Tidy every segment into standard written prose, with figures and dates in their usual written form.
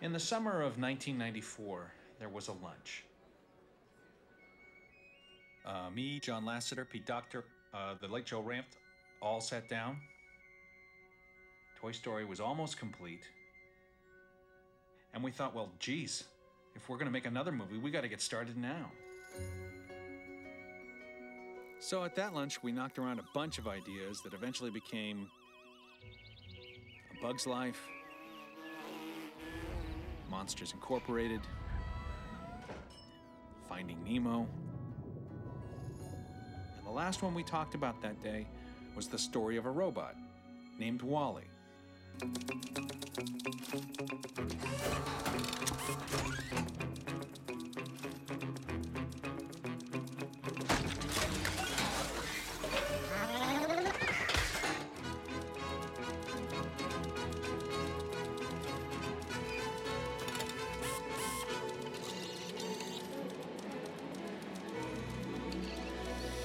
In the summer of 1994, there was a lunch. Me, John Lasseter, Pete Docter, the late Joe Ranft, all sat down. Toy Story was almost complete. And we thought, well, geez, if we're going to make another movie, we got to get started now. So at that lunch, we knocked around a bunch of ideas that eventually became A Bug's Life, Monsters Incorporated, Finding Nemo. And the last one we talked about that day was the story of a robot named WALL-E.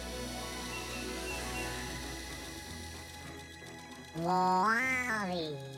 WALL-E.